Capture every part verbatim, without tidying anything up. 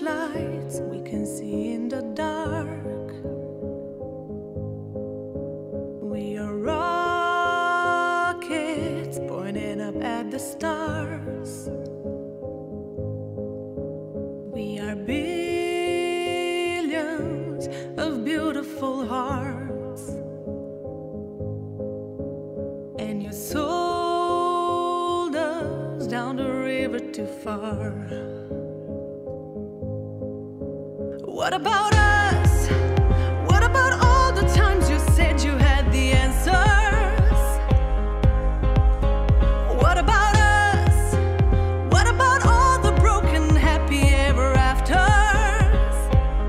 flashlights we can see in the dark. We are rockets pointing up at the stars. We are billions of beautiful hearts, and you sold us down the river too far. What about us? What about all the times you said you had the answers? What about us? What about all the broken happy ever afters?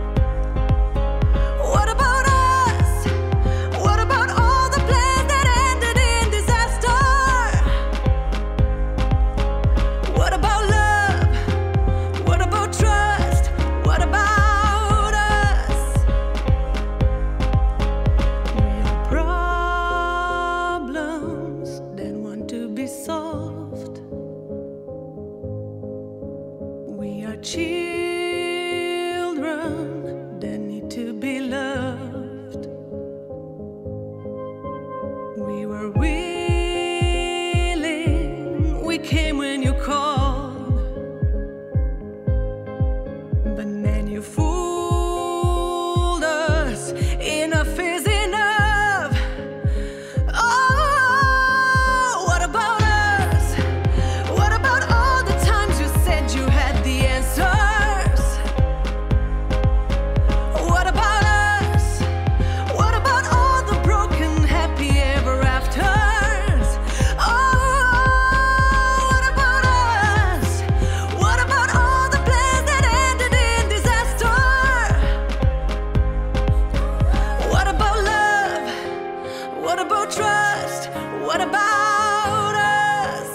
What about us? What about all the plans that ended in disaster? What about love? What about trust? What about solved? We are children that need to be loved. We were willing, we came when you called, but then you fooled us. Enough is enough. Oh, what about trust? What about us?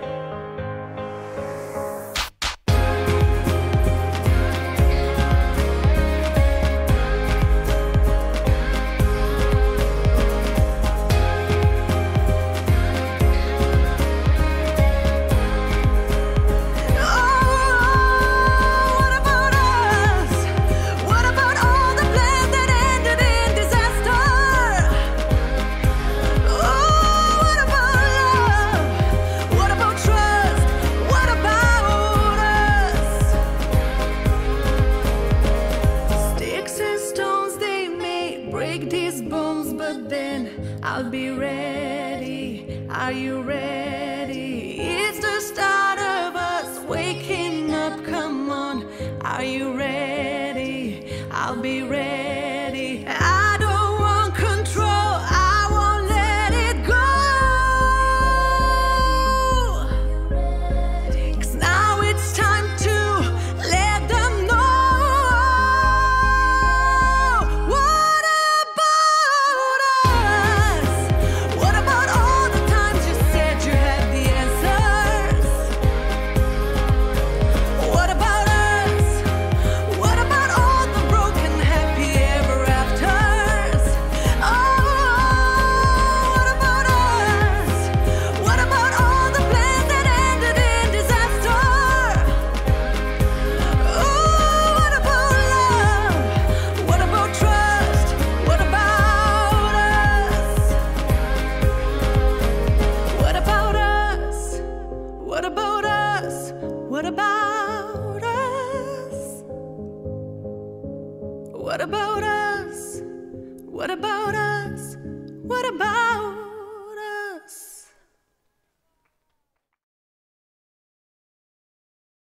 Break these bones, but then I'll be ready. Are you ready? It's the start of us waking up. Come on, are you ready? I'll be ready. I don't want control, I won't let it go. 'Cause now it's time to let them know. What about us? What about us? What about us? What about us? What about